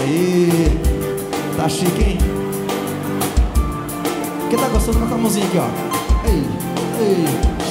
Aí, tá chique, hein? Quem tá gostando, coloca a mãozinha aqui, ó. Ei, ei.